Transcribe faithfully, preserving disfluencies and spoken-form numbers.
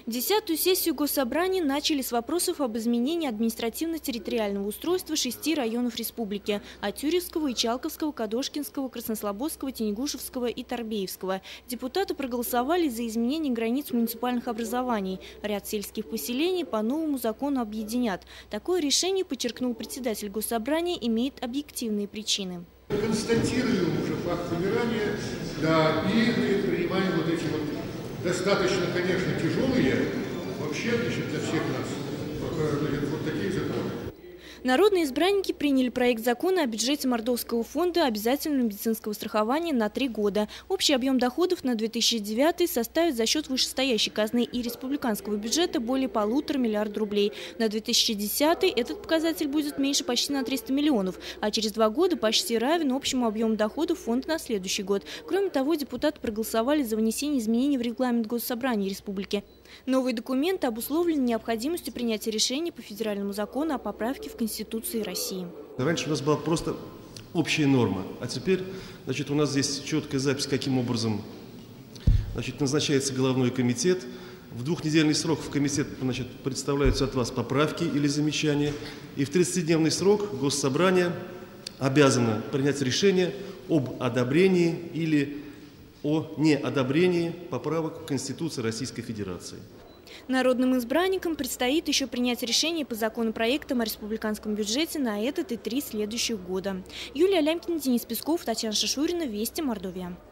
Десятую сессию Госсобрания начали с вопросов об изменении административно-территориального устройства шести районов республики – Атюревского, Ичалковского, Кадошкинского, Краснослободского, Тенегушевского и Торбеевского. Депутаты проголосовали за изменение границ муниципальных образований. Ряд сельских поселений по новому закону объединят. Такое решение, подчеркнул председатель Госсобрания, имеет объективные причины. Констатируем уже факт вымирания, да, и мы принимаем вот эти вот достаточно, конечно, тяжелые, вообще, значит, для всех нас, значит, вот такие законы. Народные избранники приняли проект закона о бюджете Мордовского фонда обязательного медицинского страхования на три года. Общий объем доходов на две тысячи девятый составит за счет вышестоящей казны и республиканского бюджета более полутора миллиарда рублей. На две тысячи десятый этот показатель будет меньше почти на триста миллионов, а через два года почти равен общему объему доходов фонда на следующий год. Кроме того, депутаты проголосовали за внесение изменений в регламент Госсобрания республики. Новый документ обусловлен необходимостью принятия решения по федеральному закону о поправке в Конституции России. Раньше у нас была просто общая норма, а теперь, значит, у нас здесь четкая запись, каким образом, значит, назначается головной комитет. В двухнедельный срок в комитет, значит, представляются от вас поправки или замечания, и в тридцатидневный срок Госсобрание обязано принять решение об одобрении или о неодобрении поправок в Конституции Российской Федерации. Народным избранникам предстоит еще принять решение по законопроектам о республиканском бюджете на этот и три следующих года. Юлия Лямкина, Денис Песков, Татьяна Шашурина, Вести, Мордовия.